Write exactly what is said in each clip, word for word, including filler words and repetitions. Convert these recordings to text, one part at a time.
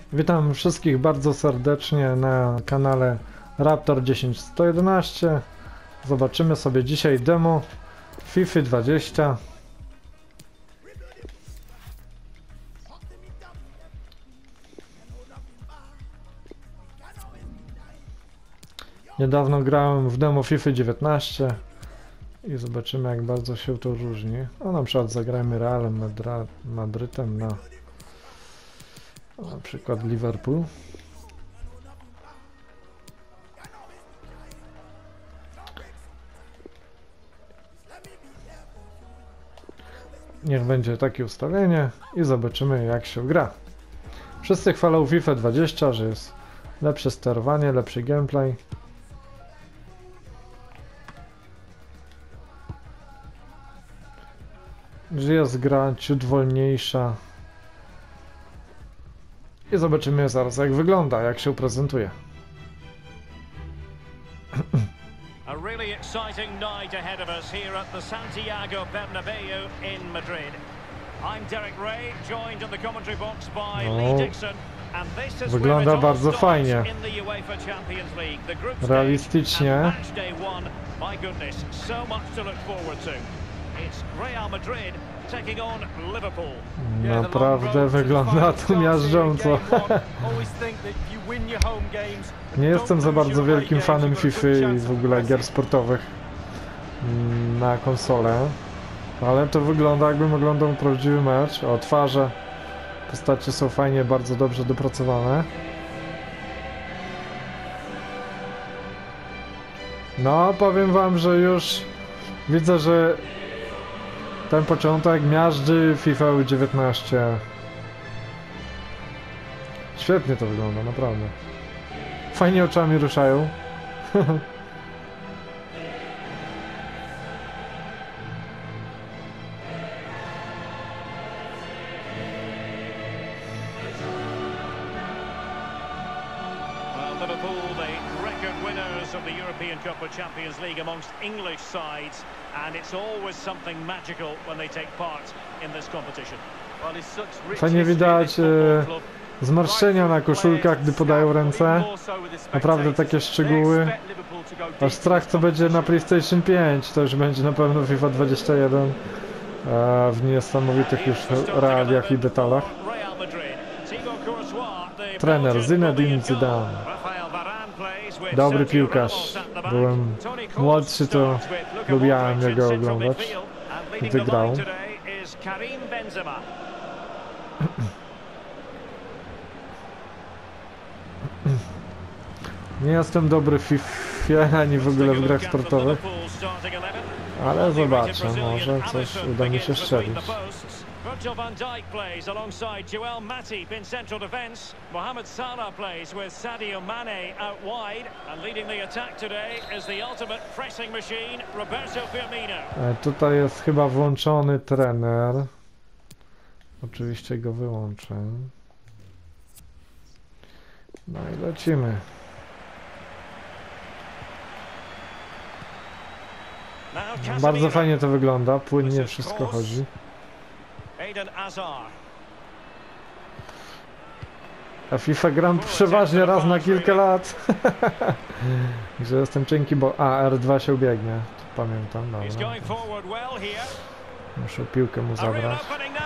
Witam wszystkich bardzo serdecznie na kanale Raptor tysiąc sto jedenaście. Zobaczymy sobie dzisiaj demo FIFA dwadzieścia. Niedawno grałem w demo FIFA dziewiętnaście i zobaczymy, jak bardzo się to różni. No, na przykład zagrajmy Realem Madra Madrytem na na przykład Liverpool. Niech będzie takie ustawienie i zobaczymy, jak się gra. Wszyscy chwalą FIFA dwadzieścia, że jest lepsze sterowanie, lepszy gameplay. Że jest gra ciut wolniejsza. I zobaczymy zaraz, jak wygląda, jak się prezentuje. A really exciting night ahead of us here at the Santiago Bernabeu in Madrid. I'm Derek Ray, joined in the commentary box by No, Lee Dixon. And this is wygląda where it all bardzo starts fajnie. in the UEFA Champions League. The group stage Realistycznie. and match day one. My goodness, so much to look forward to. It's Real Madrid taking on Liverpool. Naprawdę wygląda to miażdżąco. Nie jestem za bardzo wielkim fanem FIFA i w ogóle gier sportowych na konsolę, ale to wygląda, jakbym oglądał prawdziwy mecz. O, twarze, postacie są fajnie, bardzo dobrze dopracowane. No, powiem wam, że już widzę, że ten początek miażdży FIFA dziewiętnaście. Świetnie to wygląda, naprawdę. Fajnie oczami ruszają. Liverpool, the record winners of the European Cup of Champions League amongst English sides, and it's always something magical when they take part in this competition. Fajnie widać e, zmarszczenia na koszulkach, gdy podają ręce. Naprawdę takie szczegóły. Aż strach, co będzie na PlayStation pięć. To już będzie na pewno FIFA dwadzieścia jeden e, w niesamowitych już realiach i detalach. Trener Zinedine Zidane. Dobry piłkarz. Byłem młodszy, to lubiałem jego oglądać, gdy grał. Nie jestem dobry w FIFA ani w ogóle w grach sportowych, ale zobaczę, może coś uda mi się strzelić. Virgil van Dijk plays alongside Joel Matip in central defence. Mohamed Salah plays with Sadio Mane out wide. And leading the attack today is the ultimate pressing machine, Roberto Firmino. E, tutaj jest chyba włączony trener. Oczywiście go wyłączę. No i lecimy. Bardzo fajnie to wygląda, płynnie wszystko chodzi. Eden Hazard. A FIFA gram przeważnie raz na kilka lat. Że jestem cienki, bo a R dwa się ubiegnie. To pamiętam, dobra. Muszę piłkę mu zabrać.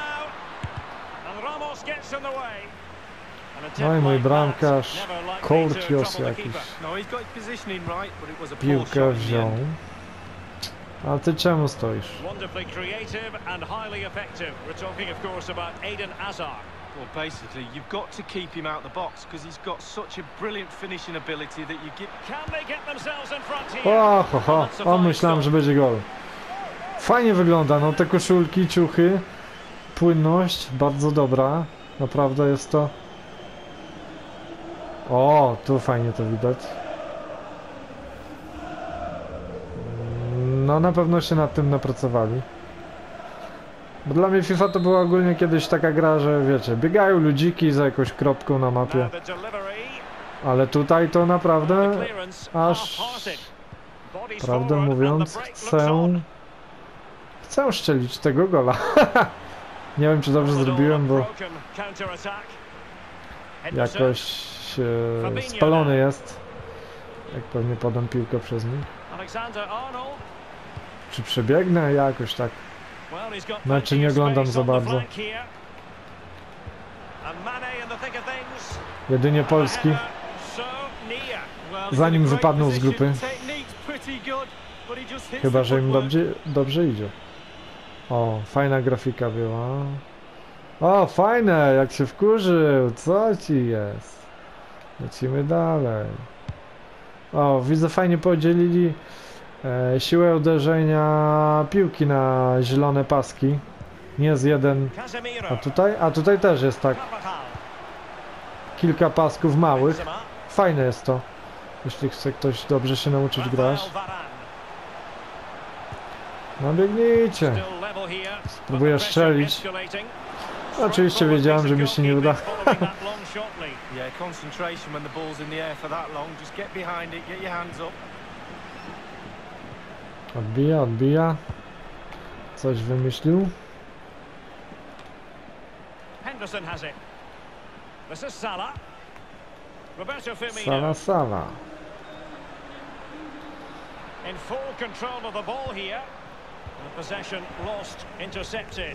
No i mój bramkarz Courtios jakiś piłkę wziął. A ty czemu stoisz? Wonderfully creative and highly effective. We're talking, of course, about Eden Hazard. Well, basically, you've got to keep him out the box because he's got such a brilliant finishing ability that you give. Can they get themselves in front here? O, ho, ho. O, myślałem, że będzie gol. Fajnie wygląda, no te koszulki, ciuchy, płynność, bardzo dobra. Naprawdę jest to. O, tu fajnie to widać. No na pewno się nad tym napracowali. Bo dla mnie FIFA to była ogólnie kiedyś taka gra, że wiecie, biegają ludziki za jakąś kropką na mapie. Ale tutaj to naprawdę aż, prawdę mówiąc, chcę chcę szczelić tego gola. Nie wiem, czy dobrze zrobiłem, bo Henderson. jakoś e, spalony jest. Jak pewnie podam piłkę przez nich. Alexander Arnold. Czy przebiegnę? Jakoś tak. Well, he's got Meczy nie plenty of oglądam space za on the bardzo. flank here. And Mane in the thick of things. Jedynie polski. And a header so near. Well, he's Zanim in a great wypadną z position. grupy. Technique's pretty good, but he just hits Chyba, the że im footwork. dobrze, dobrze idzie. O, fajna grafika była. O, fajne, jak się wkurzył. Co ci jest? Lecimy dalej. O, widzę, fajnie podzielili e, siłę uderzenia piłki na zielone paski. Nie z jeden. Casemiro. A tutaj? A tutaj też jest tak. Carvajal. Kilka pasków małych. Benzema. Fajne jest to. Jeśli chce ktoś dobrze się nauczyć grać. Rafael Varane. No biegnijcie. Still level here, but Spróbuję the pressure strzelić. escalating. Oczywiście wiedziałem, że mi się nie uda. Following that long shortly. Yeah, concentration when the ball's in the air for that long. Just get behind it, get your hands up. Odbija, odbija. Coś wymyślił. Henderson has it. This is Salah. Roberto Firmino Sala, sala. in full control of the ball here. And possession lost, intercepted.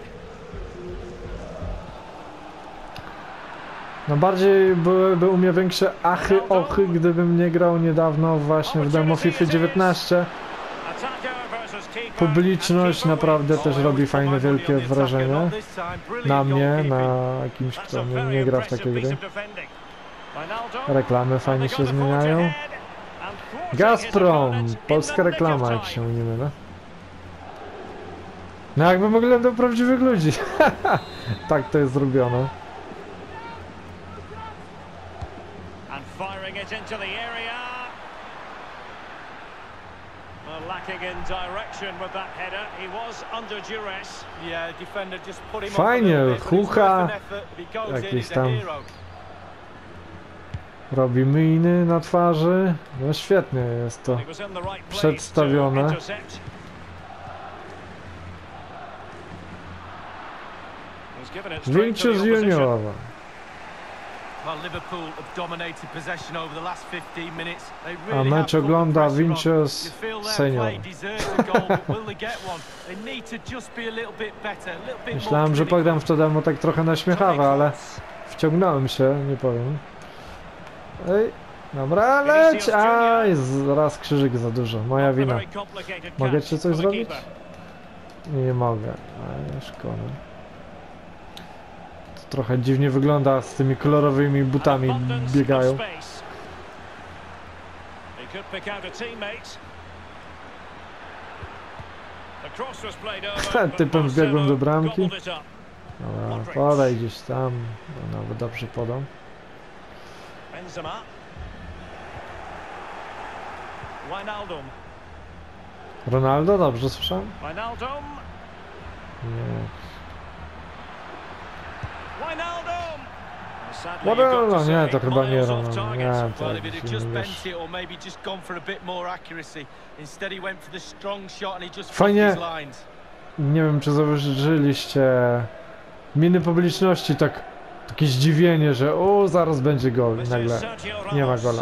No bardziej byłyby u mnie większe achy, ochy, gdybym nie grał niedawno właśnie w demo FIFA dziewiętnaście. Attacker versus keeper. Publiczność And keeper naprawdę wins. też robi fajne, wielkie wrażenie na mnie, na kimś, That's kto a nie, very nie gra w impressive takie piece gry. of defending. Ronaldo. Reklamy fajnie się zmieniają. Gazprom, polska reklama, jak się nie mylę. No jakbym oglądał prawdziwych ludzi. Tak to jest zrobione. And firing it into the area. Well, lacking in direction with that header. He was under duress. Yeah, defender just put him Fajnie, off a little bit, but it's Hucha, worth an effort. If he goes in, jakiś he's a tam hero. robi miny na twarzy. No świetnie jest to He was in the right place przedstawione. to intercept. He's given it straight to the Vinicius opposition. Junior. Well, Liverpool have dominated possession over the last fifteen minutes. They A really mecz have put the ogląda pressure on. Vinicius You feel their Senior. play deserves a goal, but will they get one? They need to just be a little bit better, a little bit more Myślałem, że clinical. pogram w to demo tak trochę naśmiechawe, ale wciągnąłem się, nie powiem. Ej, dobra, leć! Aj, zaraz krzyżyk za dużo, moja Not a wina. very complicated Mogę catch ci for coś the zrobić? keeper. Nie mogę, ale szkoda. To trochę dziwnie wygląda, z tymi kolorowymi butami Abundance of biegają. space. He could pick out a teammate. The cross was played over, but Typem wbiegłem do Marcelo bramki. gobbled it up. Dobra, podaj gdzieś tam, no, nawet dobrze podam. Benzema. Wijnaldum. Ronaldo, dobrze słyszałem? Wijnaldum. Nie. Wijnaldum. Sadly, you've got Ronaldo, to nie, say, to chyba nie miles off Ronaldo, target. nie, Well, to if he'd have jakiś just inny, bent wiesz. it or maybe just gone for a bit more accuracy. Instead he went for the strong shot and he just Fajnie. crossed his lines. Nie wiem, czy zauważyliście miny publiczności, tak takie zdziwienie, że o, zaraz będzie gol i nagle nie ma gola.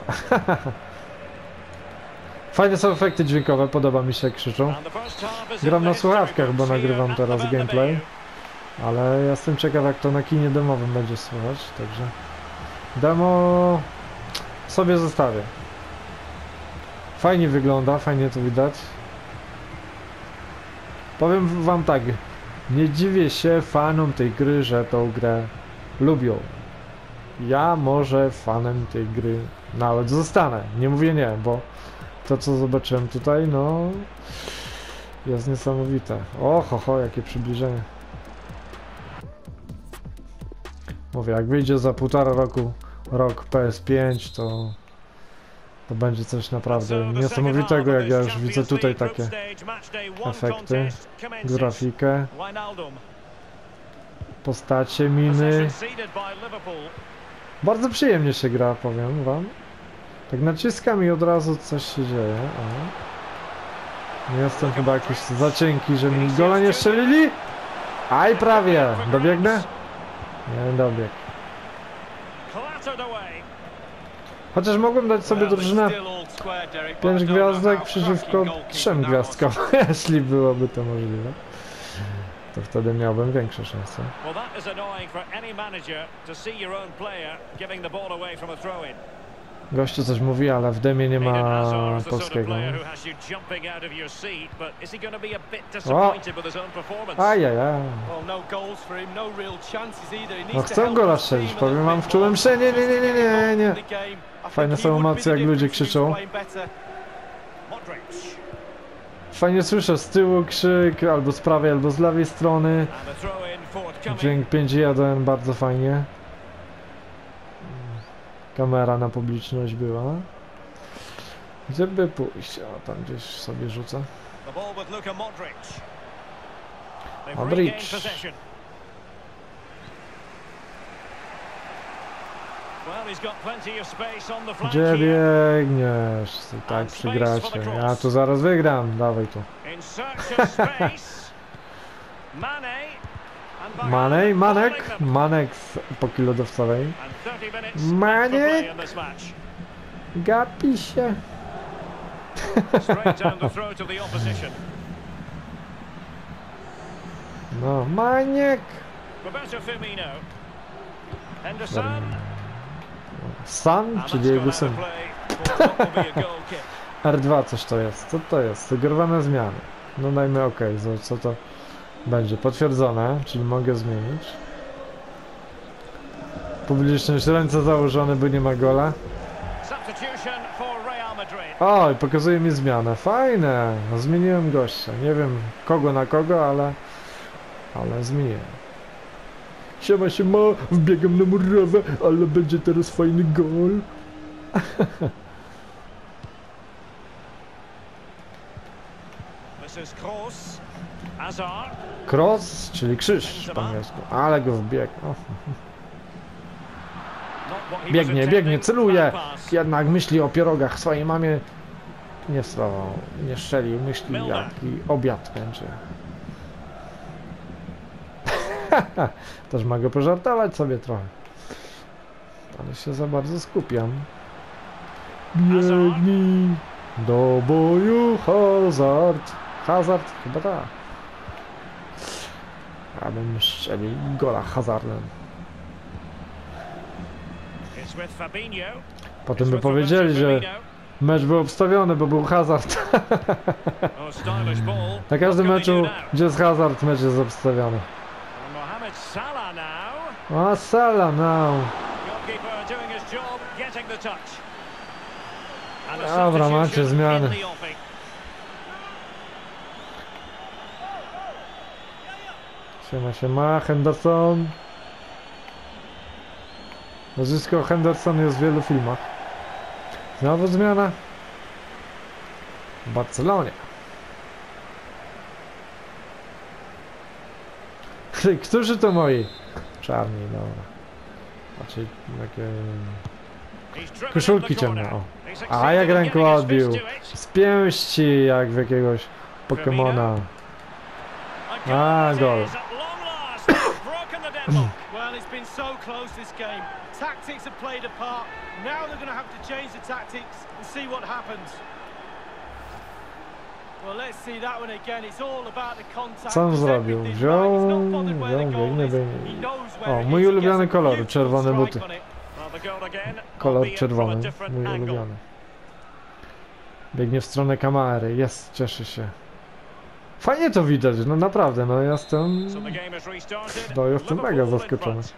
Fajne są efekty dźwiękowe, podoba mi się jak krzyczą. Gram na słuchawkach, bo nagrywam teraz gameplay, ale ja jestem ciekaw, jak to na kinie demowym będzie słychać, także demo sobie zostawię. Fajnie wygląda, fajnie to widać. Powiem wam tak, nie dziwię się fanom tej gry, że tą grę lubią. Ja może fanem tej gry nawet zostanę, nie mówię nie, bo to co zobaczyłem tutaj, no jest niesamowite. O, ho, ho, jakie przybliżenie. Mówię, jak wyjdzie za półtora roku rok P S pięć, to to będzie coś naprawdę niesamowitego, jak ja już widzę tutaj takie efekty, grafikę, postacie, miny. Bardzo przyjemnie się gra, powiem wam. Tak naciskam i od razu coś się dzieje. O. Nie jestem chyba jakiś za cienki, że mi gola nie strzelili. Aj, prawie. Dobiegnę? Nie, dobieg. clattered away. Chociaż mogłem dać sobie drużynę pięć gwiazdek przeciwko trzem gwiazdkom, jeśli byłoby to możliwe. To wtedy miałbym większe szanse. Well, that is annoying for any manager to see your own player giving the ball away from a throw-in. Gościu coś mówi, ale w demie nie Eden ma Hazard is the sort of polskiego. player who has you jumping out of your seat, but is he going to be a bit disappointed with his own performance? Ajajaj. Well, no goals for him, no real chances either. He No needs to chcę help gola his strzelić, team a powiem little wam, bit wczułem more. się, nie, nie, nie, nie, nie, nie. I think Fajne he są would be emocje, the jak ludzie difference if he krzyczą. was playing better. Modric. Fajnie słyszę z tyłu krzyk, albo z prawej, albo z lewej strony. And the throw-in forthcoming. Dźwięk pięć jeden, bardzo fajnie. Kamera na publiczność była. Gdzie by pójść? O, tam gdzieś sobie rzucę. The ball with Luka Modric. They've Modric. regained possession. Well, he's got plenty of space on the flank Gdzie here. biegniesz? Ty tak And space przegracie. for the Ja cross. tu zaraz wygram, dawaj tu. In search of space. Mane. And Varane Manej, Manek, following them. Manek z epoki lodowcowej. And thirty minutes Mane. left for play in this match. Gapi się. Straight down the throat of the opposition. No, Maniek. Roberto Firmino. Henderson. San, And czyli that's jego gone out syn. of play for what will be a goal kick. R dwa coś to jest. Co to jest? Sugerowane zmiany. No dajmy OK, co, co to będzie? Potwierdzone, czyli mogę zmienić. Publiczność, ręce założone, bo nie ma gola. Substitution for Real Madrid. O, i pokazuje mi zmianę. Fajne. No, zmieniłem gościa. Nie wiem kogo na kogo, ale... Ale zmieniłem. Siema, siema, wbiegam na murawę, ale będzie teraz fajny gol. This is Kroos. Hazard. Cross, czyli krzyż po angielsku. Ale go wbiegł. O. Not what he was Biegnie, biegnie, intending. celuje. Bad pass. Jednak myśli o pierogach swojej mamie. Nie wstawał, nie strzelił. Myśli Milner. jaki obiad będzie. Też mogę pożartować sobie trochę. Ale się za bardzo skupiam. Biegnij do boju, Hazard. Hazard? Chyba tak. Abym strzelił gola Hazardem. It's with Fabinho. Potem It's by with powiedzieli, Roberto że Firmino. mecz był obstawiony, bo był Hazard. Oh, stylish ball. Na każdym What can they meczu, do now? gdzie jest Hazard, mecz jest obstawiony. And Mohamed Salah now. O, Salah now. Goalkeeper doing his job, getting the touch. And a Dobra, macie substitution zmiany. in the offing. Siema, siema, Henderson. Nazwisko Henderson jest w wielu filmach. Znowu zmiana. W Barcelonie. Którzy to moi? Czarni, dobra. Znaczy, takie... He's driven Koszulki in the corner. ciemne, o. He A succeeded jak in ręką getting his odbił. fist to it. Z pięści, jak w jakiegoś Pokemona. A goal Ah, it goal. is at long last. They've broken the deadlock. Well, it's been so close this game. Tactics have played a part. Now they're going to have to change the tactics and see what happens. Well, let's see that one again. It's all about the contact. Co on It's zrobił? everything Wziął, right. He's not bothered where the wziął, goal biegnie, is. biegnie. He knows where O, it mój is. He ulubiony gets a kolor, beautiful czerwone strike buty. on it. Well, the goal again, Kolor albeit from a czerwony, different mój angle. ulubiony. Biegnie w stronę kamery, jest, cieszy się. Fajnie to widać, no naprawdę, no ja jestem... So the game has restarted. No jestem mega Liverpool in zaskoczony. front.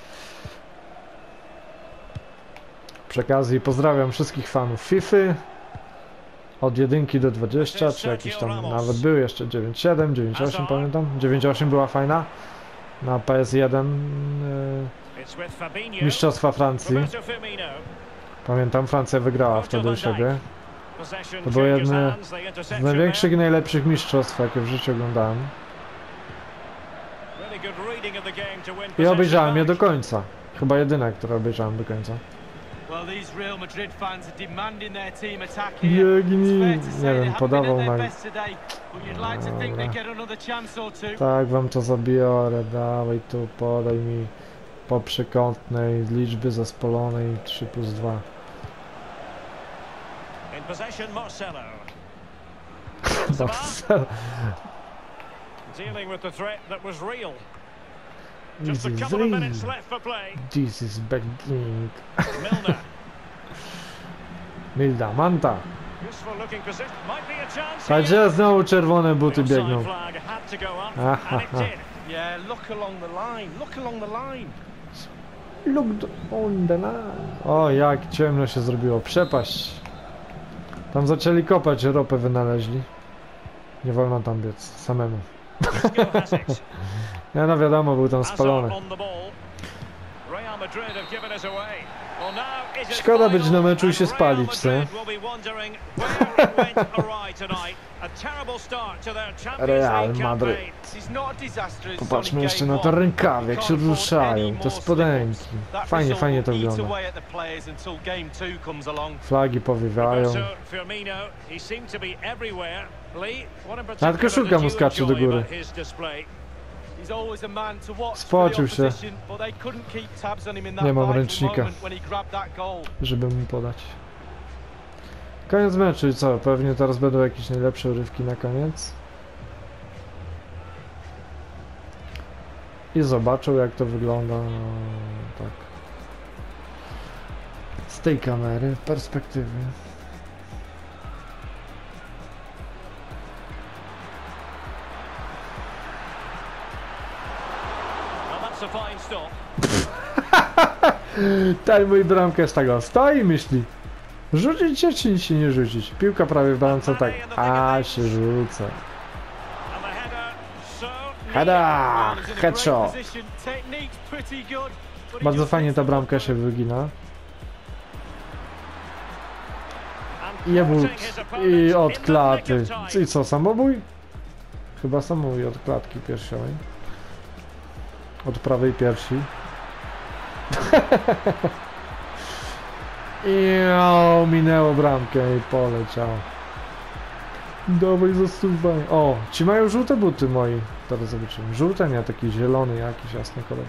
Przy okazji pozdrawiam wszystkich fanów FIFA. Od jedynki do dwudziestu, czy jakiś tam nawet był jeszcze dziewięć siedem, dziewięć osiem pamiętam. dziewięć osiem była fajna. Na P S jeden It's with Fabinho. yy, Mistrzostwa Francji. Roberto Firmino. Pamiętam, Francja wygrała wtedy u siebie. Possession To było changes jedne hands, the Z interception największych i there. najlepszych mistrzostw, jakie w życiu oglądałem. Really good reading of the game to win I possession obejrzałem je do back. końca. Chyba jedyna, która obejrzałem do końca. Well, these Real Madrid fans are demanding their team attack here. Biegnij. It's fair to Nie say they wiem, haven't podawał been at na... their best today, but you'd like to think they Dobra. get another chance or two. Tak, wam to zabiorę, dawaj tu, podaj mi. po przekątnej liczby zespolonej trzy plus dwa. In possession, Marcelo. Marcelo. Dealing with the threat that was real. This Just a is couple of real. minutes left for play. This is beginning. Milner. Milda, Manta. Useful looking position. Might be a chance A here. gdzie znowu czerwone buty The offside biegną? flag had to go up, Aha, and it aha. did. Yeah, look along the line. Look along the line. Look on the line. O, jak ciemno się zrobiło. Przepaść. Tam zaczęli kopać, ropę wynaleźli. Nie wolno tam biec samemu. Isco has it. Ja no wiadomo, był tam Hazard spalony. on the ball. Real Madrid have given us away. Well, now is it Szkoda być final, na meczu i and się Real spalić, co? Madrid will be wondering where it went awry tonight. A terrible start to their Champions Real League Madrid. campaign. It's not a disaster as Popatrzmy Sonny jeszcze gave na te one. rękawy, jak You się can't afford ruszają, any te more spodenki. slip-ups. That Fajnie, result fajnie to will eat wygląda. away at the players until game two comes along. Flagi powiewają. Roberto Firmino, he seemed to be everywhere. Lee, what in Nawet particular koszulka did mu you skacze do enjoy góry. about his display? He's always a man to watch for the Spocił się. opposition, but they couldn't keep tabs on him in that Nie mam vital ręcznika. moment when he grabbed that goal. Żeby mu podać. Koniec meczu i co? Pewnie teraz będą jakieś najlepsze urywki na koniec. I zobaczą, jak to wygląda. No, tak. Z tej kamery, perspektywy. Well, that's a fine stop. Ten mój bramkarz tego stoi i myśli. Rzucić się czy się nie rzucić? Piłka prawie w bramce tak. A się rzuca. And the header, so Hada! He's in a great Headshot. position. Technique's pretty good, but he Bardzo just fajnie hits ta the bramka ball się wygina. and I thwarting but his i opponent od in the klaty. nick of time. I co, samobój? Chyba samobój od klatki piersiowej. Od prawej piersi. I o, minęło bramkę i poleciało. Dawaj zasuwaj. O, ci mają żółte buty moi. Teraz zobaczymy. Żółte, nie, taki zielony jakiś jasny kolor.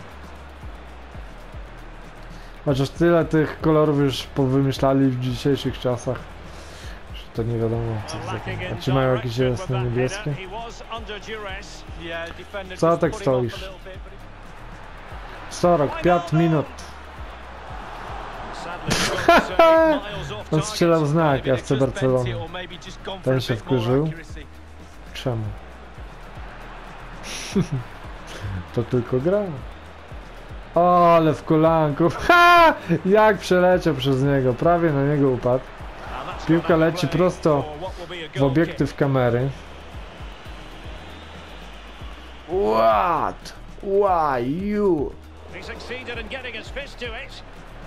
Chociaż tyle tych kolorów już powymyślali w dzisiejszych czasach, że to nie wiadomo co to za. A ci mają jakieś jasne niebieskie? Yeah, defender Co just tak put him off a stoisz? little bit, but he- Sorok, pięć minut. On strzelał w znak, Maybe ja they've chcę just bent Barcelony. it or maybe just gone for Ten a się bit more wkurzył. accuracy. Czemu? To tylko gra. O, ale w kolanku. Ha! Jak przeleciał przez niego. Prawie na niego upadł. Piłka leci prosto w obiektyw kamery. What? Why you? He succeeded in getting his fist to it.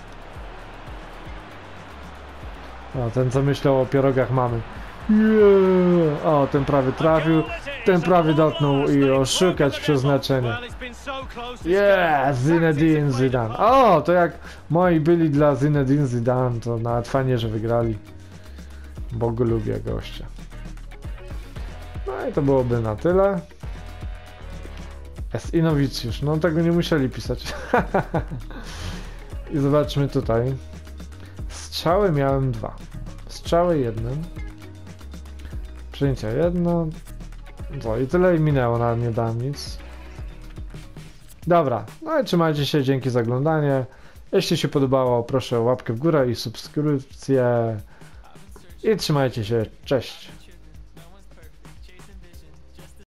O, ten co myślał o pierogach mamy. Yeah. O, ten prawie trafił. Ten prawie dotknął i oszukać przeznaczenie. Well, it's been so close this Yeah, game. Zinedine Tactics have played a Zidane. part. O, to jak moi byli dla Zinedine Zidane, to nawet fajnie, że wygrali. Bo go lubię, gościa. No i to byłoby na tyle. Jest Inowicjusz, no tego nie musieli pisać. I zobaczmy tutaj. Strzały miałem dwa. Strzały jednym. Przyjęcia jedno. No i tyle i minęło, nawet nie dałem nic. Dobra, no i trzymajcie się, dzięki za oglądanie. Jeśli się podobało, proszę o łapkę w górę i subskrypcję. I trzymajcie się, cześć.